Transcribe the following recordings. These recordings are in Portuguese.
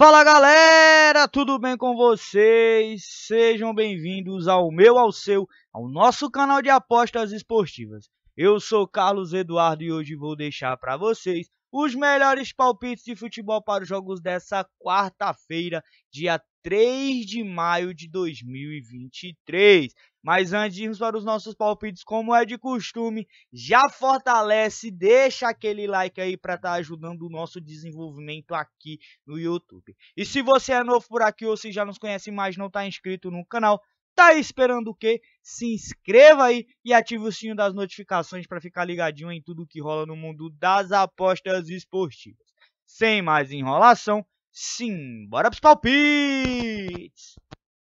Fala galera, tudo bem com vocês? Sejam bem-vindos ao nosso canal de apostas esportivas. Eu sou Carlos Eduardo e hoje vou deixar para vocês os melhores palpites de futebol para os jogos dessa quarta-feira, dia 3 de maio de 2023. Mas antes de irmos para os nossos palpites, como é de costume, já fortalece, deixa aquele like aí para estar ajudando o nosso desenvolvimento aqui no YouTube. E se você é novo por aqui ou se já nos conhece mais, não está inscrito no canal, tá esperando o quê? Se inscreva aí e ative o sininho das notificações para ficar ligadinho em tudo que rola no mundo das apostas esportivas. Sem mais enrolação, sim, bora pros palpites!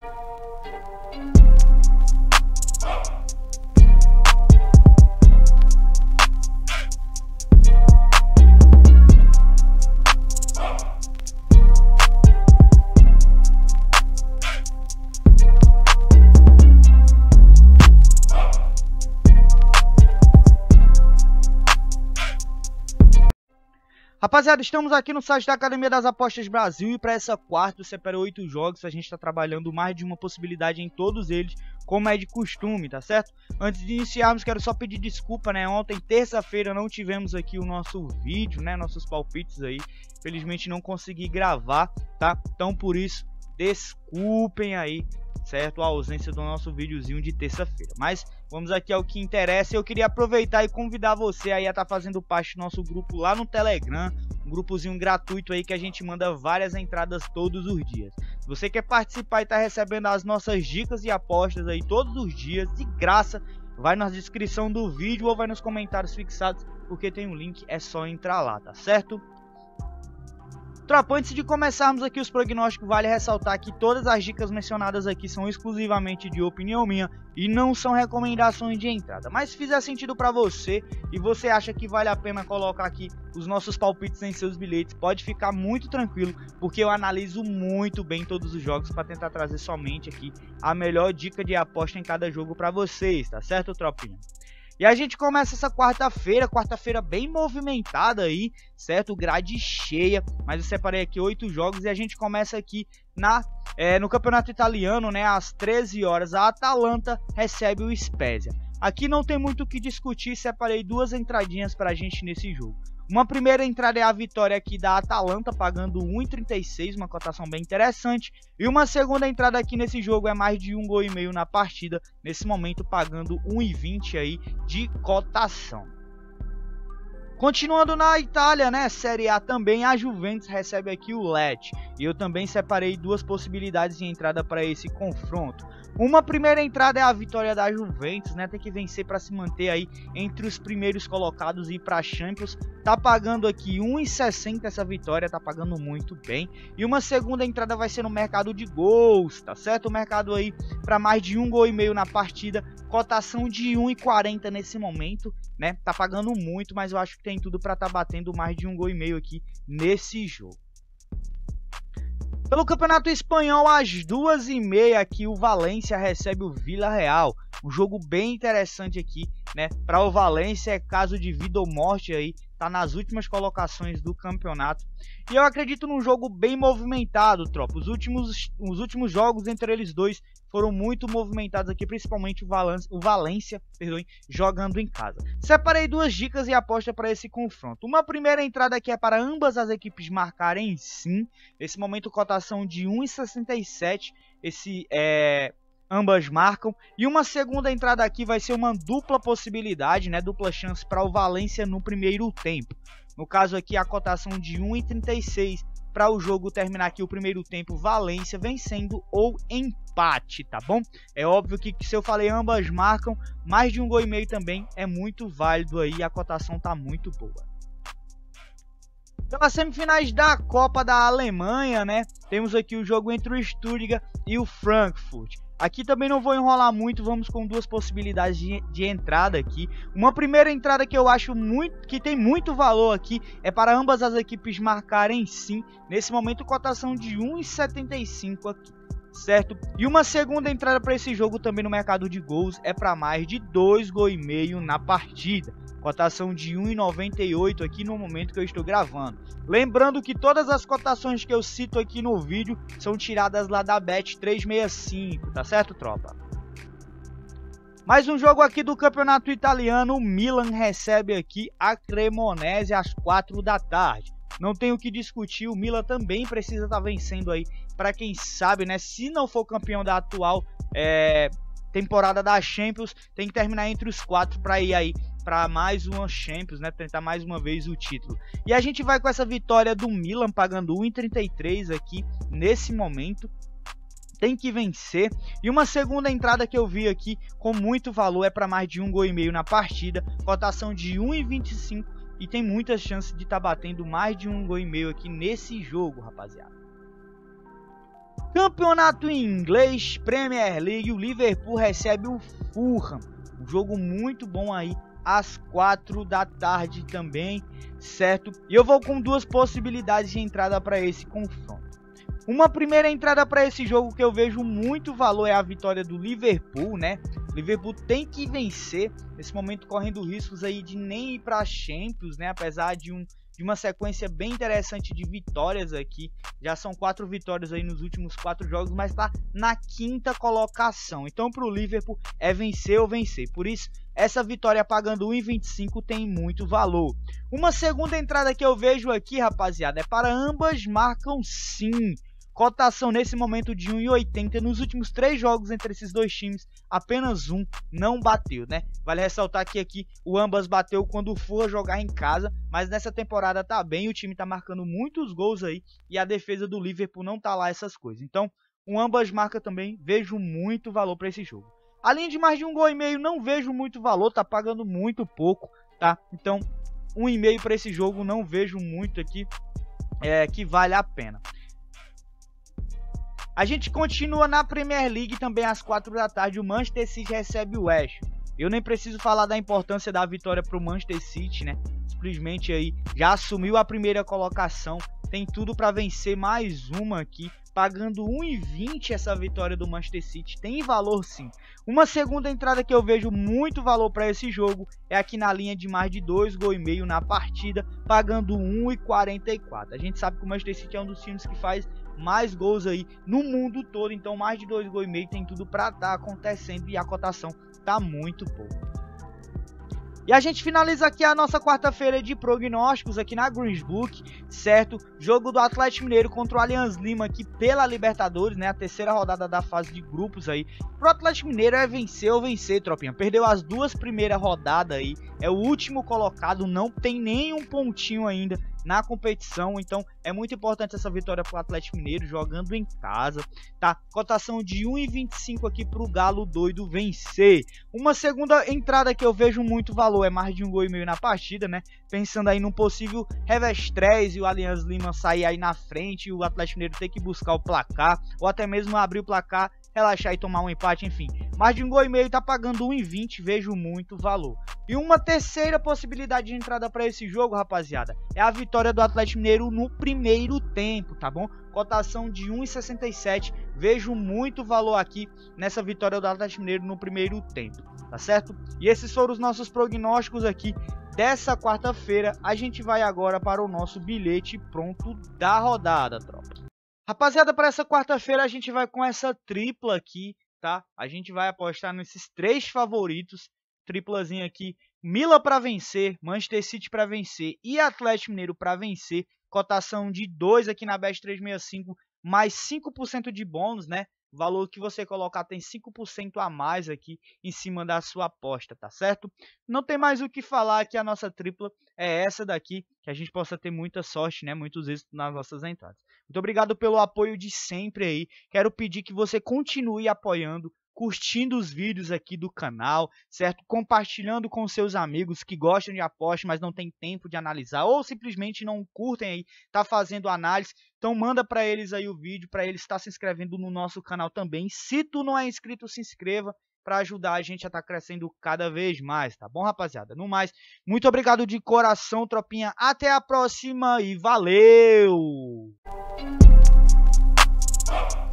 Rapaziada, estamos aqui no site da Academia das Apostas Brasil e para essa quarta eu separei 8 jogos. A gente está trabalhando mais de uma possibilidade em todos eles, como é de costume, tá certo? Antes de iniciarmos, quero só pedir desculpa, né? Ontem, terça-feira, não tivemos aqui o nosso vídeo, né? Nossos palpites aí. Felizmente não consegui gravar, tá? Então, por isso, desculpem aí, certo? A ausência do nosso videozinho de terça-feira. Mas vamos aqui ao que interessa. Eu queria aproveitar e convidar você aí a estar fazendo parte do nosso grupo lá no Telegram. Um grupozinho gratuito aí que a gente manda várias entradas todos os dias. Se você quer participar e tá recebendo as nossas dicas e apostas aí todos os dias, de graça, vai na descrição do vídeo ou vai nos comentários fixados, porque tem um link, é só entrar lá, tá certo? Tropa, antes de começarmos aqui os prognósticos, vale ressaltar que todas as dicas mencionadas aqui são exclusivamente de opinião minha e não são recomendações de entrada. Mas se fizer sentido para você e você acha que vale a pena colocar aqui os nossos palpites em seus bilhetes, pode ficar muito tranquilo, porque eu analiso muito bem todos os jogos para tentar trazer somente aqui a melhor dica de aposta em cada jogo para vocês, tá certo, tropinha? E a gente começa essa quarta-feira bem movimentada aí, certo? Grade cheia, mas eu separei aqui 8 jogos e a gente começa aqui no Campeonato Italiano, né? Às 13 horas, a Atalanta recebe o Spezia. Aqui não tem muito o que discutir, separei duas entradinhas pra gente nesse jogo. Uma primeira entrada é a vitória aqui da Atalanta, pagando 1,36, uma cotação bem interessante. E uma segunda entrada aqui nesse jogo é mais de 1,5 gol na partida, nesse momento pagando 1,20 aí de cotação. Continuando na Itália, né, Série A também, a Juventus recebe aqui o Lecce. E eu também separei duas possibilidades de entrada para esse confronto. Uma primeira entrada é a vitória da Juventus, né, tem que vencer para se manter aí entre os primeiros colocados e ir para a Champions. Tá pagando aqui 1,60 essa vitória, tá pagando muito bem. E uma segunda entrada vai ser no mercado de gols, tá certo? O mercado aí para mais de 1,5 gol na partida, cotação de 1,40 nesse momento, né? Tá pagando muito, mas eu acho que tem tudo para tá batendo mais de 1,5 gol aqui nesse jogo. Pelo Campeonato Espanhol, às 2h30 aqui o Valência recebe o Villarreal. Um jogo bem interessante aqui, né? Para o Valência é caso de vida ou morte aí, tá nas últimas colocações do campeonato. E eu acredito num jogo bem movimentado, tropa. Os últimos jogos entre eles dois foram muito movimentados aqui, principalmente o Valência, jogando em casa. Separei duas dicas e aposta para esse confronto. Uma primeira entrada aqui é para ambas as equipes marcarem sim. Nesse momento, cotação de 1,67. Ambas marcam. E uma segunda entrada aqui vai ser uma dupla possibilidade, né? Dupla chance para o Valência no primeiro tempo. No caso aqui, a cotação de 1,36 para o jogo terminar aqui o primeiro tempo, Valência vencendo ou empate, tá bom? É óbvio que se eu falei ambas marcam, mais de 1,5 gol também é muito válido aí, a cotação tá muito boa. Pelas semifinais da Copa da Alemanha, né? Temos aqui o jogo entre o Stuttgart e o Frankfurt. Aqui também não vou enrolar muito, vamos com duas possibilidades de entrada aqui. Uma primeira entrada que eu acho que tem muito valor aqui é para ambas as equipes marcarem sim. Nesse momento, cotação de 1,75 aqui. certo? E uma segunda entrada para esse jogo também no mercado de gols é para mais de 2,5 gols na partida. Cotação de 1,98 aqui no momento que eu estou gravando. Lembrando que todas as cotações que eu cito aqui no vídeo são tiradas lá da Bet365, tá certo, tropa? Mais um jogo aqui do campeonato italiano. O Milan recebe aqui a Cremonese às 4 da tarde. Não tem o que discutir, o Milan também precisa estar vencendo aí, para quem sabe, né? Se não for campeão da atual temporada da Champions, tem que terminar entre os 4 para ir aí para mais uma Champions, né? Tentar mais uma vez o título. E a gente vai com essa vitória do Milan, pagando 1,33 aqui nesse momento. Tem que vencer. E uma segunda entrada que eu vi aqui com muito valor é para mais de 1,5 gols na partida. Cotação de 1,25 e tem muitas chances de estar batendo mais de 1,5 gols aqui nesse jogo, rapaziada. Campeonato inglês, Premier League, o Liverpool recebe o Fulham. Um jogo muito bom aí às 4 da tarde também, certo? E eu vou com duas possibilidades de entrada para esse confronto. Uma primeira entrada para esse jogo que eu vejo muito valor é a vitória do Liverpool, né? O Liverpool tem que vencer, nesse momento correndo riscos aí de nem ir para a Champions, né? Apesar de uma sequência bem interessante de vitórias aqui. Já são 4 vitórias aí nos últimos 4 jogos, mas está na 5ª colocação. Então para o Liverpool é vencer ou vencer. Por isso, essa vitória pagando 1,25 tem muito valor. Uma segunda entrada que eu vejo aqui, rapaziada, é para ambas marcam sim. Cotação nesse momento de 1,80. Nos últimos 3 jogos entre esses dois times, apenas um não bateu, né? Vale ressaltar que aqui o ambas bateu quando for jogar em casa, mas nessa temporada tá bem, o time tá marcando muitos gols aí e a defesa do Liverpool não tá lá essas coisas. Então, o ambas marca também, vejo muito valor para esse jogo. Além de mais de 1,5 gols, não vejo muito valor, tá pagando muito pouco, tá? Então, 1,5 para esse jogo não vejo muito aqui que vale a pena. A gente continua na Premier League também às 4 da tarde. O Manchester City recebe o West Ham. Eu nem preciso falar da importância da vitória para o Manchester City, né? Simplesmente aí já assumiu a primeira colocação. Tem tudo para vencer mais uma aqui. Pagando 1,20 essa vitória do Manchester City. Tem valor sim. Uma segunda entrada que eu vejo muito valor para esse jogo é aqui na linha de mais de 2,5 gols na partida. Pagando 1,44. A gente sabe que o Manchester City é um dos times que faz mais gols aí no mundo todo, então mais de 2,5 gols tem tudo para estar acontecendo e a cotação tá muito pouco. E a gente finaliza aqui a nossa quarta-feira de prognósticos aqui na Greensbook, certo? Jogo do Atlético Mineiro contra o Allianz Lima aqui pela Libertadores, né? A terceira rodada da fase de grupos aí. Pro Atlético Mineiro é vencer ou vencer, tropinha. Perdeu as 2 primeiras rodadas aí, é o último colocado, não tem nenhum pontinho ainda na competição, então é muito importante essa vitória para o Atlético Mineiro jogando em casa, tá? Cotação de 1,25 aqui para o Galo doido vencer. Uma segunda entrada que eu vejo muito valor é mais de 1,5 gols na partida, né? Pensando aí num possível revés 3 e o Allianz Lima sair aí na frente e o Atlético Mineiro ter que buscar o placar ou até mesmo abrir o placar, relaxar e tomar um empate, enfim. Mais de 1,5 gols tá pagando 1,20, vejo muito valor. E uma terceira possibilidade de entrada para esse jogo, rapaziada, é a vitória do Atlético Mineiro no primeiro tempo, tá bom? Cotação de 1,67, vejo muito valor aqui nessa vitória do Atlético Mineiro no primeiro tempo, tá certo? E esses foram os nossos prognósticos aqui dessa quarta-feira. A gente vai agora para o nosso bilhete pronto da rodada, tropa. Rapaziada, para essa quarta-feira a gente vai com essa tripla aqui, tá? A gente vai apostar nesses 3 favoritos, triplazinha aqui, Milan para vencer, Manchester City para vencer e Atlético Mineiro para vencer. Cotação de 2 aqui na Bet365, mais 5% de bônus, né? O valor que você colocar tem 5% a mais aqui em cima da sua aposta, tá certo? Não tem mais o que falar, que a nossa tripla é essa daqui, que a gente possa ter muita sorte, né? Muitos êxitos nas nossas entradas. Muito obrigado pelo apoio de sempre aí. Quero pedir que você continue apoiando, curtindo os vídeos aqui do canal, certo? Compartilhando com seus amigos que gostam de aposta, mas não tem tempo de analisar, ou simplesmente não curtem aí, tá fazendo análise. Então manda para eles aí o vídeo, para eles estar se inscrevendo no nosso canal também. Se tu não é inscrito, se inscreva para ajudar a gente a estar crescendo cada vez mais, tá bom, rapaziada? No mais, muito obrigado de coração, tropinha. Até a próxima e valeu!